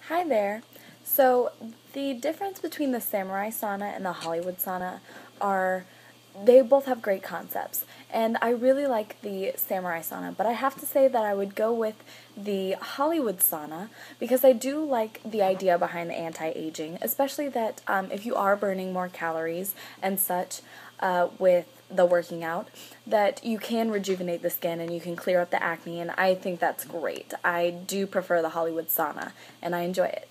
Hi there. So, the difference between the samurai sauna and the Hollywood sauna are they both have great concepts. And I really like the samurai sauna, but I have to say that I would go with the Hollywood sauna because I do like the idea behind the anti-aging, especially that if you are burning more calories and such with the working out, that you can rejuvenate the skin and you can clear up the acne, and I think that's great. I do prefer the Hollywood sauna, and I enjoy it.